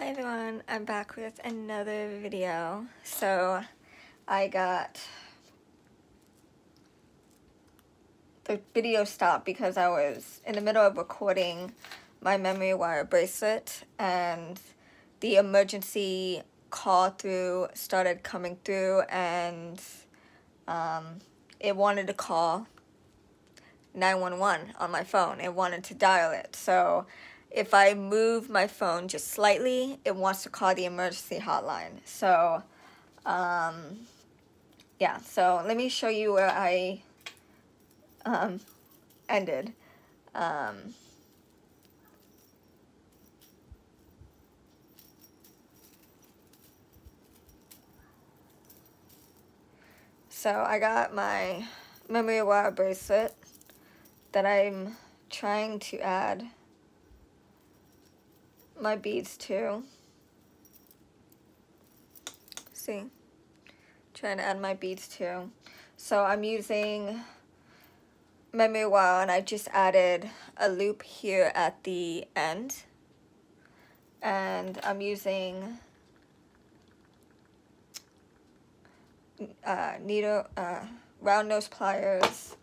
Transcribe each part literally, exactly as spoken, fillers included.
Hi everyone, I'm back with another video. So I got the video stopped because I was in the middle of recording my memory wire bracelet and the emergency call through started coming through, and um, it wanted to call nine one one on my phone. It wanted to dial it. So if I move my phone just slightly, it wants to call the emergency hotline. So um, yeah, so let me show you where I um, ended. Um, so I got my memory wire bracelet that I'm trying to add my beads to. See, trying to add my beads to. So I'm using memory wire, and I just added a loop here at the end, and I'm using uh, needle, uh, round nose pliers,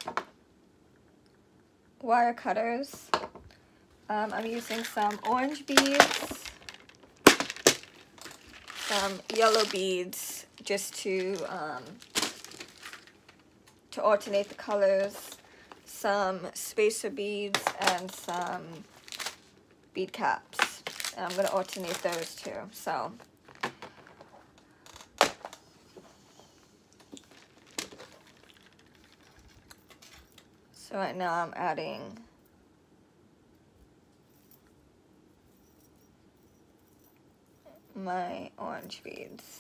wire cutters. Um, I'm using some orange beads, some yellow beads, just to um, to alternate the colors, some spacer beads, and some bead caps. And I'm going to alternate those too. So so right now I'm adding my orange beads.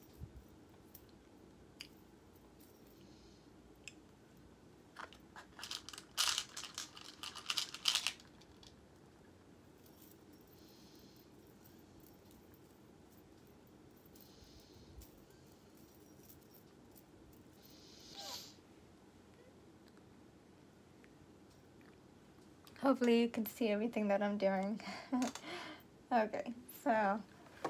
Hopefully you can see everything that I'm doing. Okay, so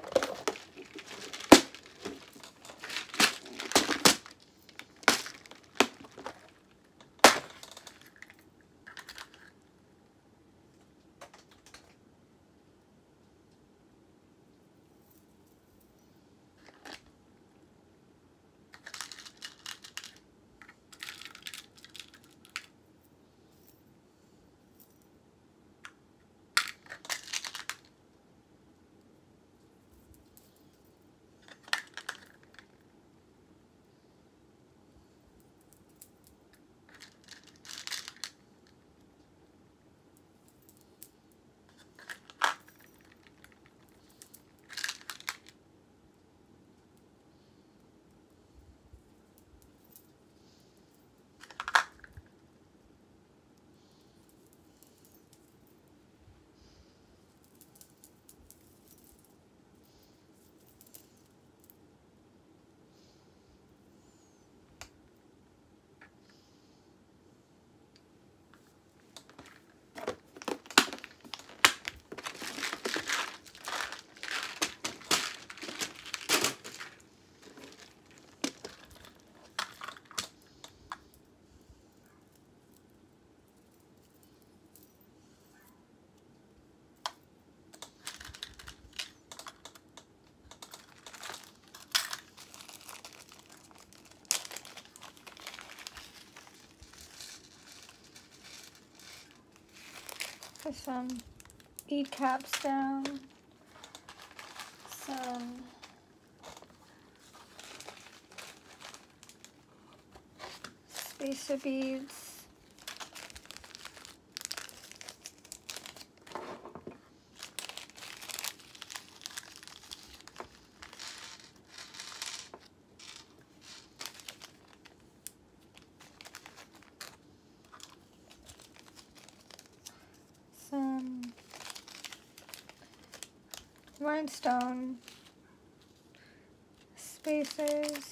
put some bead caps down, some spacer beads, some rhinestone spacers,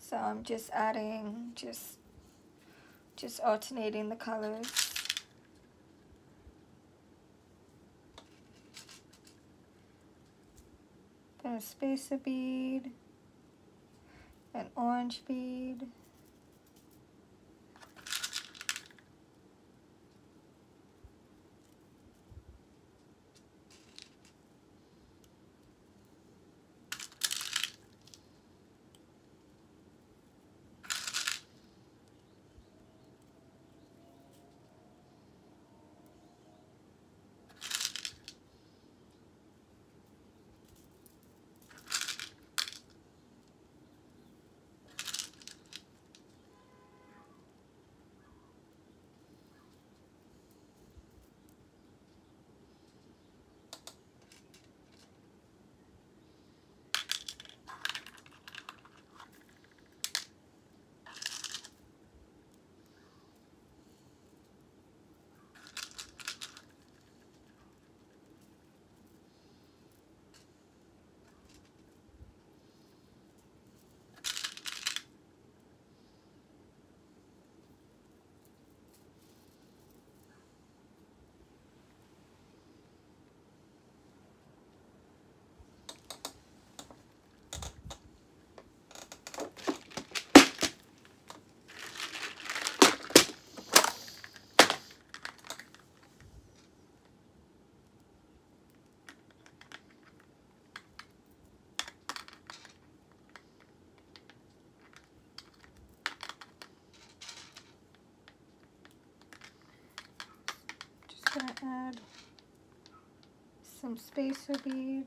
So I'm just adding, just, just alternating the colors. Then a spacer bead, an orange bead, gonna add some spacer beads.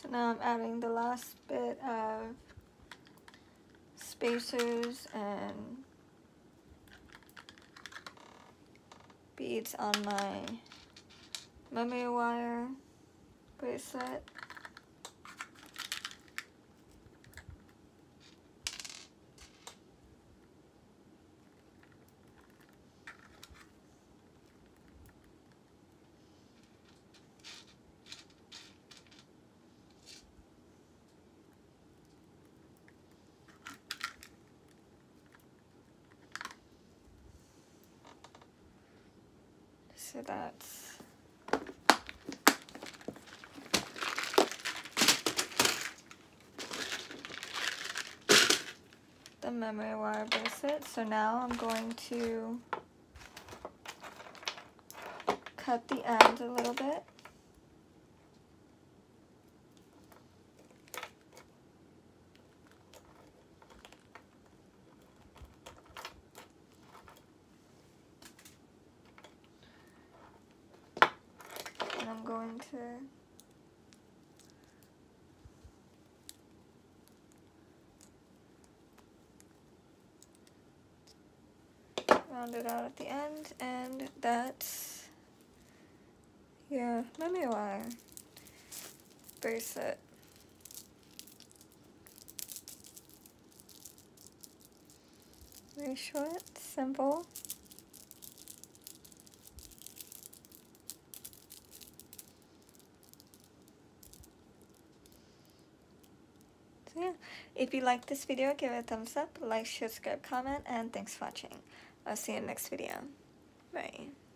So now I'm adding the last bit of spacers and beads on my memory wire bracelet. So that's the memory wire bracelet. So now I'm going to cut the ends a little bit. And I'm going to round it out at the end, and that's your memory wire bracelet. Very short, simple. So yeah, if you like this video, give it a thumbs up, like, share, subscribe, comment, and thanks for watching. I'll see you in the next video. Bye.